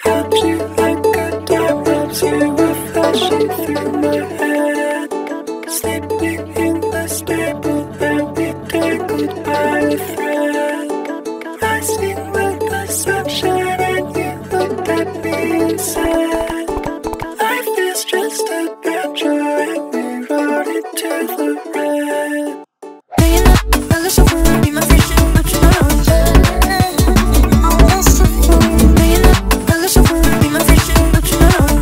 Got you like a diamond, you were flashing through my head. Sleeping in the stable and we tangled by a thread. Rising with the sunshine and you looked at me and said, life is just a picture and we wrote it to the red. I wish I would be my vision, but you know I wish I would be my vision, but you know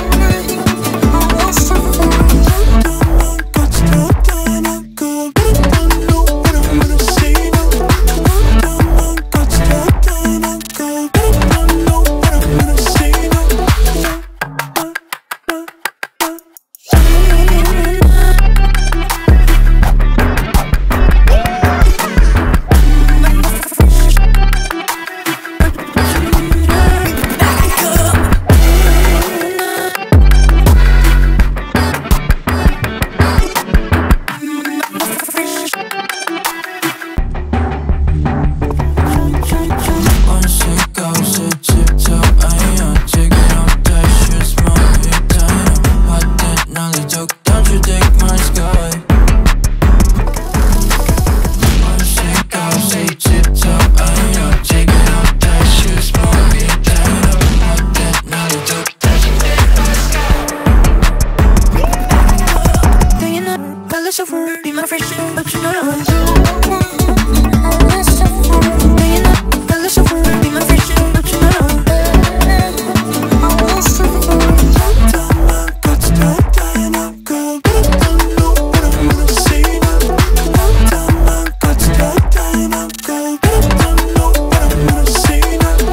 I wish I would. Got stuck and I'm good, but I don't know what I'm gonna say now. Got stuck and I'm good, but I don't know what I'm gonna say now.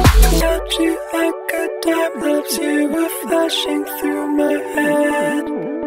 Got you like a diamond, you were flashing through my head.